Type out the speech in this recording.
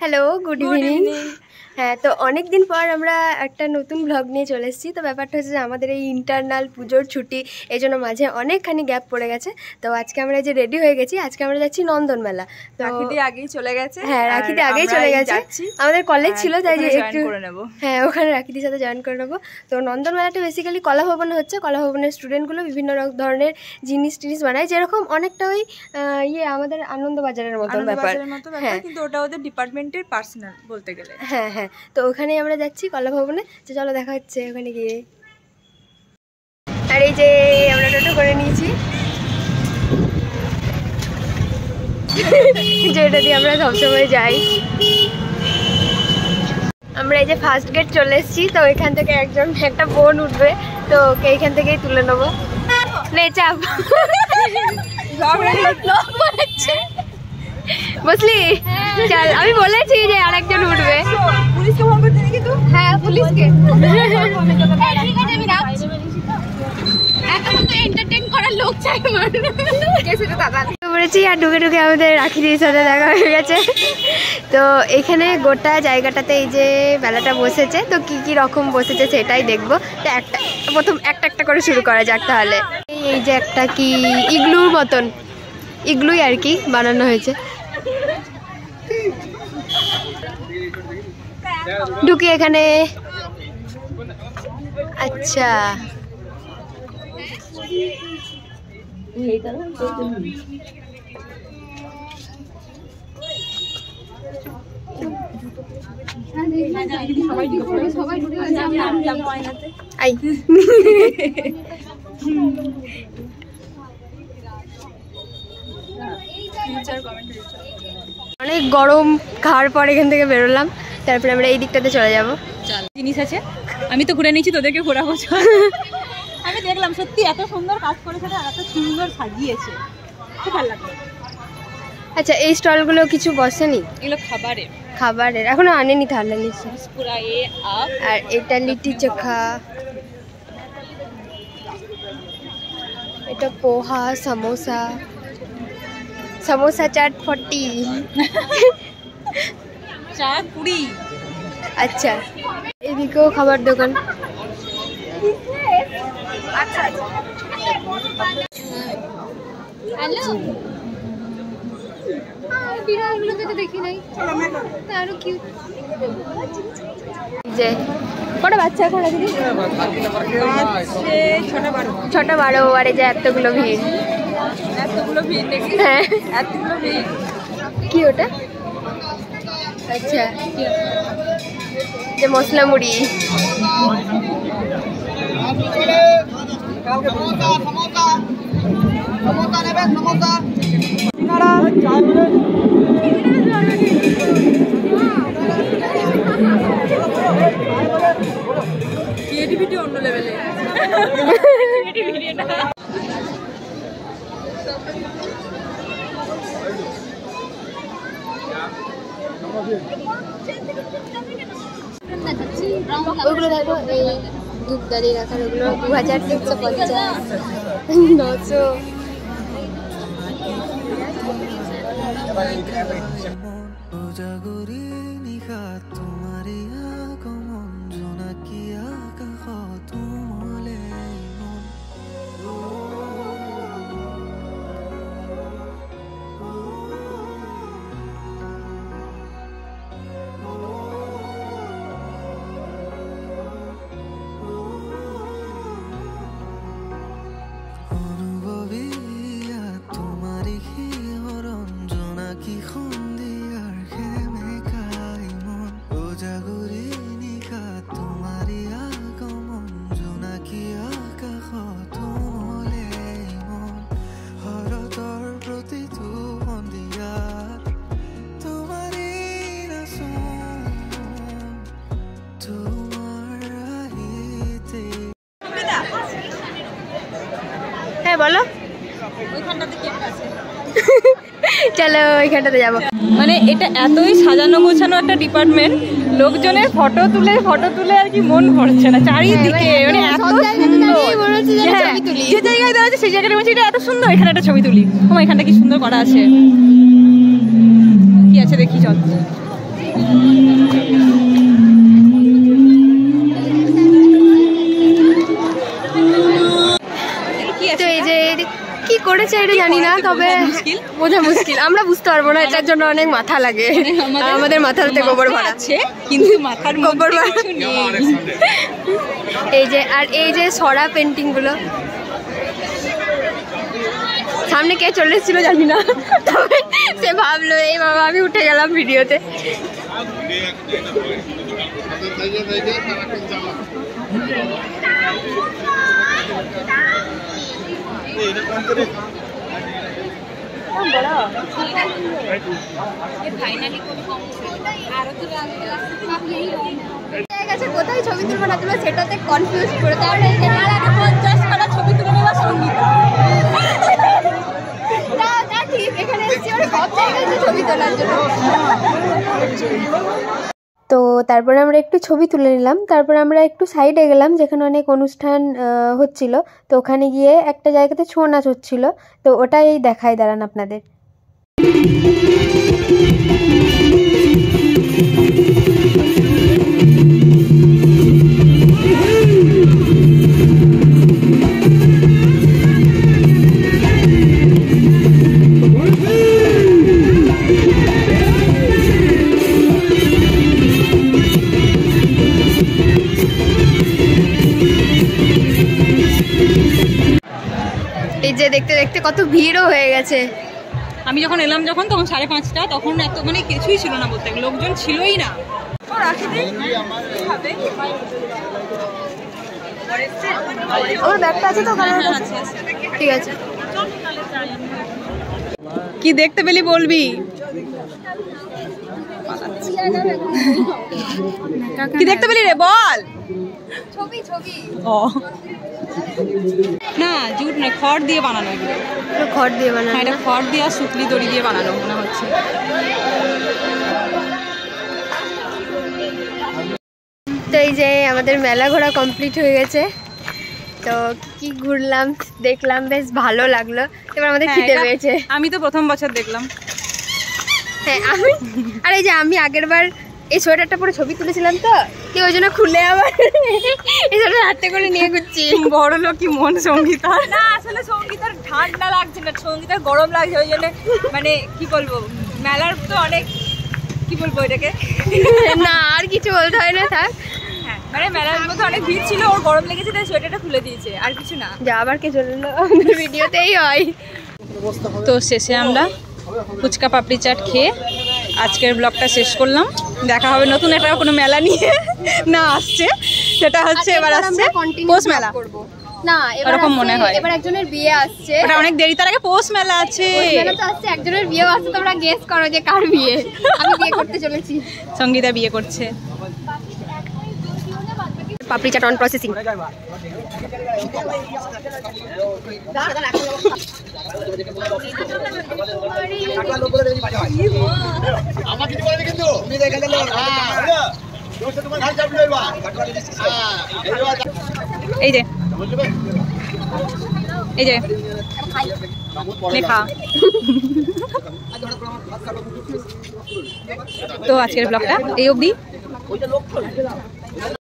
Hello, good evening. হ্যাঁ, তো অনেক দিন পর আমরা একটা নতুন ব্লগ নিয়ে চলে এসেছি। তো ব্যাপারটা হচ্ছে যে আমাদের এই ইন্টারনাল পুজোর ছুটি, এই জন্য মাঝে অনেকখানি গ্যাপ পড়ে গেছে। তো আজকে আমরা যে রেডি হয়ে গেছি, আজকে আমরা যাচ্ছি নন্দনমেলা। তো রাখিতে আগেই চলে গেছে। হ্যাঁ, রাখিতে আগেই চলে গেছে। আমাদের কলেজ ছিল, তাই যে একটু হ্যাঁ ওখানে রাখিদের সাথে জয়েন করে নেবো। তো নন্দনমেলাটা বেসিক্যালি কলা ভবনে হচ্ছে। কলা ভবনের স্টুডেন্টগুলো বিভিন্ন ধরনের জিনিস বানায়, যেরকম অনেকটা ওই আমাদের আনন্দবাজারের মতো ব্যাপার। হ্যাঁ, কিন্তু ওটা ওদের ডিপার্টমেন্টের পার্সোনাল বলতে গেলে। হ্যাঁ হ্যাঁ, তো ওখানে আমরা যাচ্ছি কলা ভবনে। তো চলো দেখা হচ্ছে ওখানে গিয়ে। আর এই যে আমরা টোটো করে নিয়েছি, যেটা দিয়ে আমরা সবসময় যাই। আমরা এই যে ফার্স্ট গেট চলে এসেছি। তো এখান থেকে একটা বোন উঠবে, তো ওকে এইখান থেকেই তুলে নেবো। নে চাপ, বুঝলি? চল, আমি বলেছি যে আরেকজন উঠবে। পুলিশকে ফোন করতে নাকি তুই? হ্যাঁ, পুলিশকে বলেছি। আর ঢুকে ঢুকে আমাদের রাখিদির সাথে দেখা হয়ে গেছে। তো এখানে গোটা জায়গাটাতে এই যে মেলাটা বসেছে, তো কি কি রকম বসেছে সেটাই দেখবো। তো প্রথম একটা করে শুরু করা যাক তাহলে। এই যে একটা কি ইগলুর মতন, ইগলুই আর কি বানানো হয়েছে। ঢুকি এখানে। আচ্ছা, অনেক গরম, খাওয়ার পর এখান থেকে বেরোলাম। তারপরে আমরা এই দিকটাতে চলে যাবো। জিনিস আছে, আমি তো ঘুরে নিয়েছি, তোদেরকে ঘোরাবো। আমি দেখলাম সত্যি এত সুন্দর কাজ করেছে, এত সুন্দর সাজিয়েছে, খুব ভালো লাগলো। আচ্ছা, এই স্টলগুলো কিছু বসেনি? এগুলো খাবারের এখনো আনেনি তাহলে নিশ্চয়। আর এটা লিট্টি চোখা, এটা পোহা, সমোসা চাট 40, চা 20। আচ্ছা, এদিকেও খাবার দোকান। আচ্ছা, হ্যালো, বিড়ালগুলোকে তো দেখি নাই, আরো কিউট। যে কটা বাচ্চা এখন রাখি? 6টা 12। আর এই যে এতগুলো ভিড় দেখি। হ্যাঁ, এতগুলো ভিড় কি ওটা? আচ্ছা, যে মশলা মুড়ি। ক্রিয়েটিভিটি অন্য লেভেলে। ওইগুলো দেখো, এই ধূপদানি রাখার, ওগুলো 2350, 900। হ্যাঁ বলো, চলো ওইখানটাতে যাবো। মানে এটা এতই সাজানো গোছানো একটা ডিপার্টমেন্ট, লোকজনের ফটো তুলে আর কি মন ভরছে না চারিদিকে। মানে এত সুন্দর, যে জায়গায় দাঁড়াচ্ছে সেই জায়গাটা বলছি এটা এত সুন্দর, এখানে একটা ছবি তুলি। এখানটা কি সুন্দর করা আছে, কি আছে দেখি চল। তো এই যে কি করেছে এটা জানি না, তবে বোঝা মুশকিল, আমরা বুঝতে পারবো না, এটার জন্য অনেক মাথা লাগে, আমাদের মাথাতে গোবর ভরা আছে কিন্তু মাথার গোবর ভরা। এই যে আর এই যে সরা পেন্টিং গুলো, সামনে কে চলে এসেছিল জানি না, তবে সে ভাবলো এই বাবা আমি উঠে গেলাম ভিডিওতে। কোথায় ছবি তুলবো না তুলবো সেটাতে কনফিউজ করে, তাহলে ছবি তুলে নেওয়া সঙ্গীত ঠিক এখানে সব জায়গায় ছবি তোলার জন্য। তো তারপরে আমরা একটু ছবি তুলে নিলাম, তারপরে আমরা একটু সাইডে গেলাম যেখানে অনেক অনুষ্ঠান হচ্ছিল, তো ওখানে গিয়ে একটা জায়গাতে ছৌ নাচ হচ্ছিল, তো ওটাই দেখাই দাঁড়ান আপনাদের। এই যে দেখতে দেখতে কত ভিড়ও হয়ে গেছে। আমি যখন এলাম তখন 5:30, তখন এত মানে কিছুই ছিল না বলতে, লোকজন ছিলই না। আমার ব্যাগটা আছে তো, ঠিক আছে। কি দেখতে পেলি বলবি, কি দেখতে পেলি রে বল। ছবি ছবি ও না, জুট না, খড় দিয়ে বানানো, এগুলো খড় দিয়ে বানানো, এটা খড় দিয়ে আর সুতলি দড়ি দিয়ে বানানো মনে হচ্ছে। তো এই যে আমাদের মেলা ঘোরা কমপ্লিট হয়ে গেছে, তো কি ঘুরলাম দেখলাম, বেশ ভালো লাগলো। এবার আমাদের খিদে পেয়েছে। আমি তো প্রথম বছর দেখলাম। হ্যাঁ আমি, আর এই যে আমি আগের বার এই সোয়েটারটা পরে ছবি তুলেছিলাম, তো কি ওই জন্য খুলে আবার এই সোয়েটার হাতে করে নিয়ে ঘুরছি। বড় লোক কি মন সঙ্গীতার না, আসলে সঙ্গীতার ঠান্ডা লাগছে না, সঙ্গীতার গরম লাগছে, ওই জন্য মানে কি বলবো, মেলার তো অনেক কি বলবো এটাকে, না আর কিছু বলতে হয় না, থাক। হ্যাঁ মানে মেলার মধ্যে অনেক ভিড় ছিল, ওর গরম লেগেছে তাই সোয়েটারটা খুলে দিয়েছে, আর কিছু না। যা আবার কে চলে এলো, ভিডিওতেই হয়। তো শেষে আমরা ফুচকা পাপড়ি চাট খেয়ে আজকের ব্লগটা শেষ করলাম। দেখা হবে নতুন একটা কোনো মেলা নিয়ে না আসছে, সেটা হচ্ছে এবার আসছে পৌষ মেলা। না এরকম মনে হয় এবার একজনের বিয়ে আসছে, ওটা অনেক দেরি, তার আগে পৌষ মেলা আছে। মেলা তো আসছে, একজনের বিয়ে আসছে, তোমরা গেস করো যে কার বিয়ে। আমি বিয়ে করতে চলেছি, সঙ্গীতা বিয়ে করছে। Papdi chaat on processing. এই যে এই যে লেখা। তো আজকের ব্লগটা এই অবধি।